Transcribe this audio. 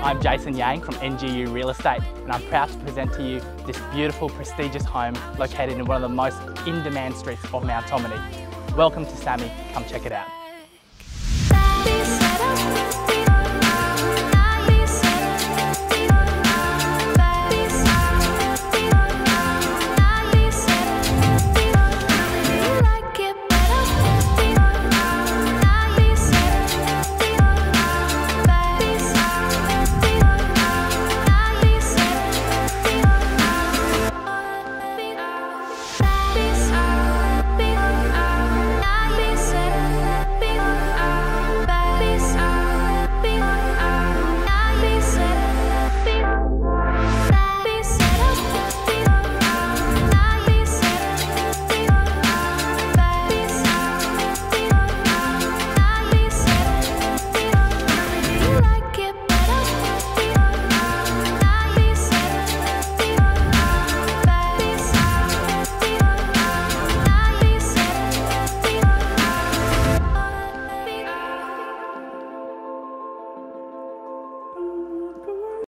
I'm Jason Yang from NGU Real Estate, and I'm proud to present to you this beautiful, prestigious home located in one of the most in-demand streets of Mount Ommaney. Welcome to Samy, come check it out.